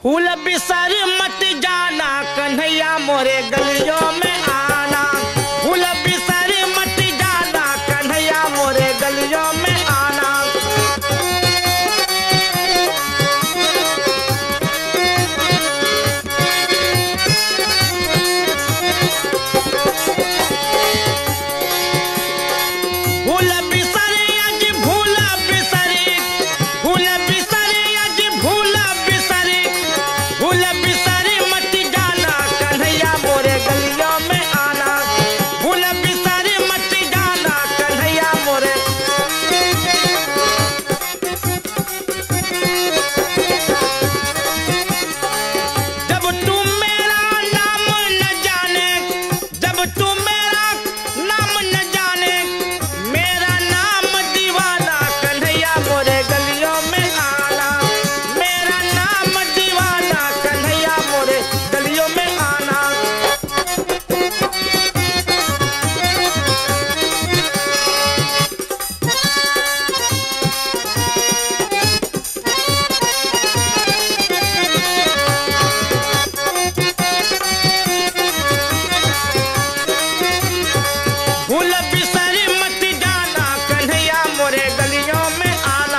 फूल बिसर मत जाना कन्हैया मोरे गलियों में आना। फूल बिसर मत जाना कन्हैया मोरे गलियों में आना। फूल बिसर अज भूल बिसरी, फूल बिसर अज भूल बिसरी, फूल बिसर मत जाना कन्हैया मोरे गलियों में आना। फूल बिसर मत जाना कन्हैया मोरे। जब तुम मेरा नाम न जाने, जब तुम मेरा नाम न जाने, मेरा नाम दीवाना कन्हैया मोरे गलियों में आना। मेरा नाम दीवाना कन्हैया मोरे गलियों में आना। फूल बिसर मत जाना कन्हैया मोरे गलियों में आना।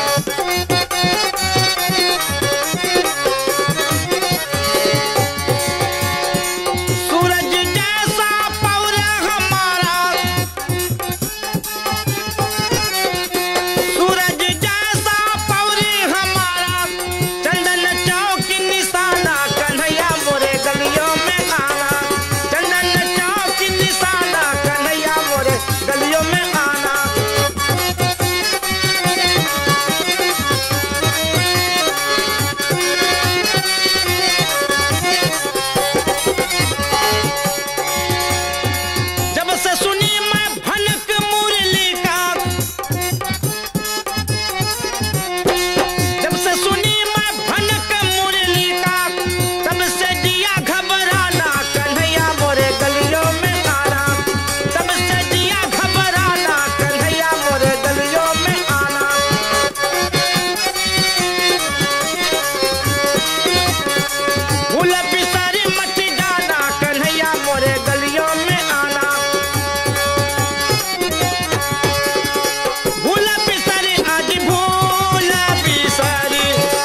सूरज जैसा पौर हमारा, सूरज जैसा पौर हमारा, चंदन चौक निशाना कन्हैया मोरे गलियों में आना। चंदन चौक निशाना कन्हैया मोरे गलियों में आना। जब से सुनी मैं भनक मुरली का, जब से सुनी मैं भनक मुरली का, तब से दिया घबराना कन्हैया मोरे गलियों में आना। तब से दिया घबराना कन्हैया मोरे गलियों में आना। फूल बिसर मत जाना कन्हैया मोरे गलियों में आना। भूल बिसरी आज भूल बिसरी,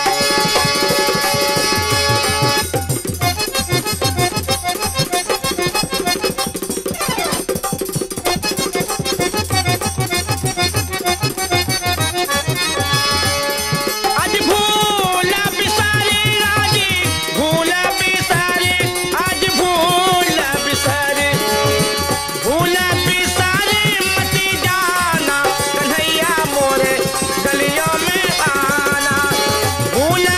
आज भूल बिसरी, आज भूल बिसरी, आज भूल बिसरी। भूल बिसरी मत जाना कन्हैया मोरे गलियों में आना। भूल